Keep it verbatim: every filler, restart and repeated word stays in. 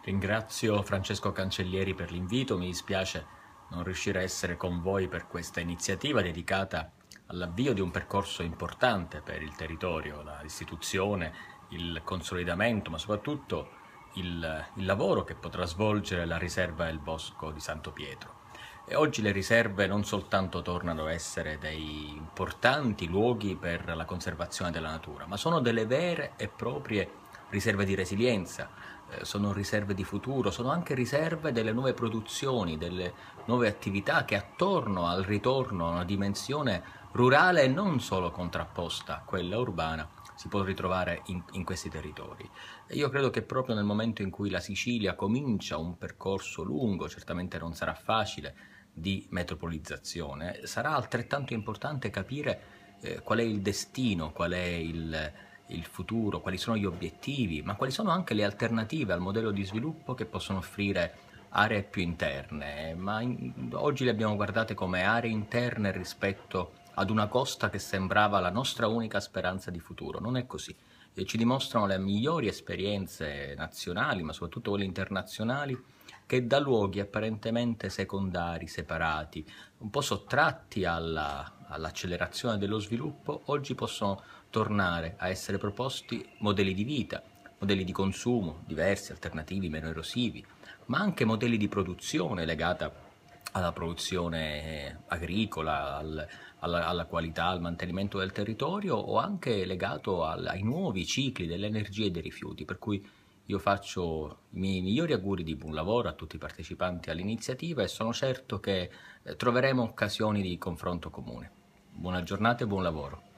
Ringrazio Francesco Cancellieri per l'invito, mi dispiace non riuscire a essere con voi per questa iniziativa dedicata all'avvio di un percorso importante per il territorio, l'istituzione, il consolidamento, ma soprattutto il, il lavoro che potrà svolgere la riserva del Bosco di Santo Pietro. E oggi le riserve non soltanto tornano a essere dei importanti luoghi per la conservazione della natura, ma sono delle vere e proprie riserve di resilienza, eh, sono riserve di futuro, sono anche riserve delle nuove produzioni, delle nuove attività che attorno al ritorno a una dimensione rurale e non solo contrapposta a quella urbana si può ritrovare in, in questi territori. E io credo che proprio nel momento in cui la Sicilia comincia un percorso lungo, certamente non sarà facile, di metropolizzazione, sarà altrettanto importante capire eh, qual è il destino, qual è il, il futuro, quali sono gli obiettivi, ma quali sono anche le alternative al modello di sviluppo che possono offrire aree più interne. Ma in, oggi le abbiamo guardate come aree interne rispetto ad una costa che sembrava la nostra unica speranza di futuro. Non è così. E ci dimostrano le migliori esperienze nazionali, ma soprattutto quelle internazionali, che da luoghi apparentemente secondari, separati, un po' sottratti alla, all'accelerazione dello sviluppo, oggi possono tornare a essere proposti modelli di vita, modelli di consumo diversi, alternativi, meno erosivi, ma anche modelli di produzione legata alla produzione agricola, al, alla, alla qualità, al mantenimento del territorio o anche legato al, ai nuovi cicli dell'energia e dei rifiuti, per cui io faccio i miei migliori auguri di buon lavoro a tutti i partecipanti all'iniziativa e sono certo che eh, troveremo occasioni di confronto comune. Buona giornata e buon lavoro.